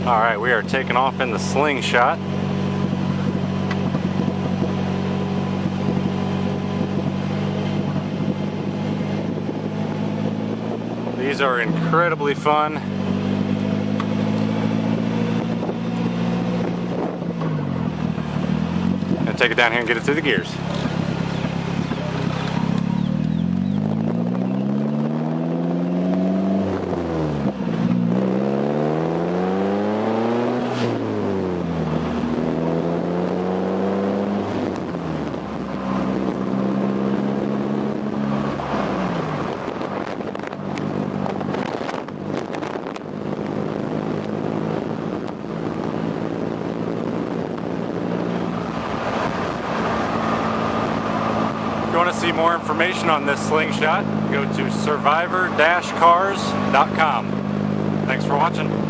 Alright, we are taking off in the Slingshot. These are incredibly fun. And take it down here and get it through the gears. If you want to see more information on this Slingshot, go to survivor-cars.com. Thanks for watching.